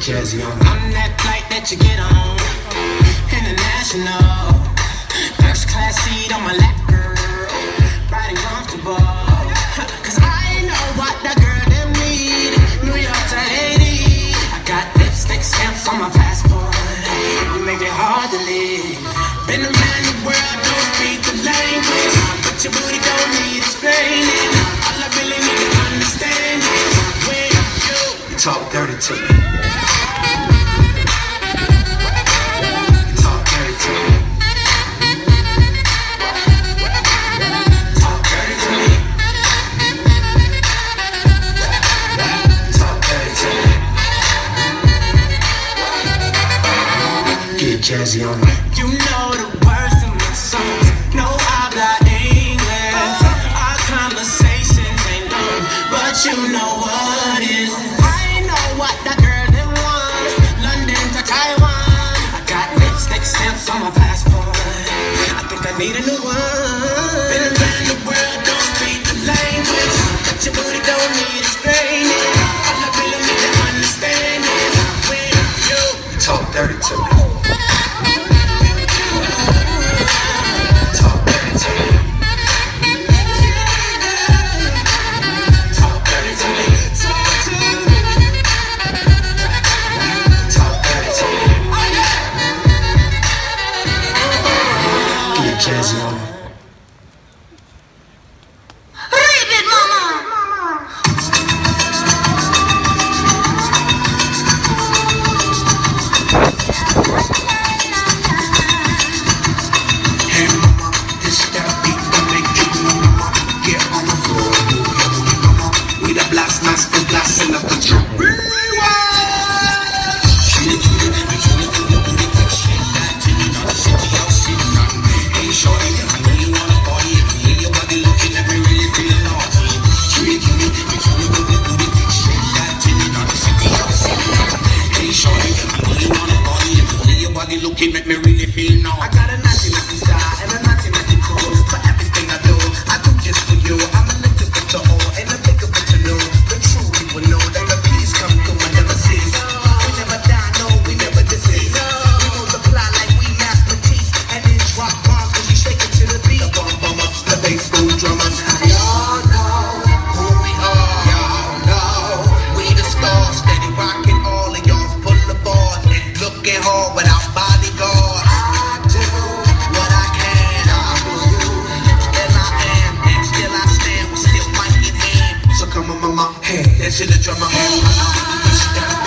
Jazzy on. I'm that flight that you get on, international. First class seat on my lap, girl, riding comfortable. Cause I know what that girl them need. New York to Haiti, I got lipstick stamps on my passport. You make it hard to leave. Been around the world, don't speak the language, but your booty don't need explaining. All I really need to understand is when you talk dirty to me. Talk dirty to me. Talk dirty to me. Talk dirty to me. Get jazzy on me. You know the words of my songs. No habla English. Our conversations ain't long, but you know what is. I know what that girl them wants. London to Taiwan. I got lipstick stamps on my passport. I think I need a new one. Been around the world, don't speak the language, but your booty don't need explaining. All I really need to understand is when you talk dirty to me. Jazzy on it. Read it, mama. Hey mama, this that beat that make you move, mama. Get on the floor, move your booty, mama. We the blast masters, blasting up the drum. Looking make me really feel now. I got a naughty style and a naughty code for everything I do. I do just for you. I'm a little bit to all and a bigger bit to know. The true people know that the peace come through and never cease. We never die, no, we never deceive. We multiply like we mathematics and then drop bombs cause we shake it to the beat. The bomb bomber, the bass boom drummers. Y'all know who we are. Y'all know we the stars, steady rocking all of y'all full of bars and looking hard without bodyguard. I do what I can. I'm you, still I am, and still I stand with still mic in hand. So come on, mama, hey, dance to the drummer. Hey, mama,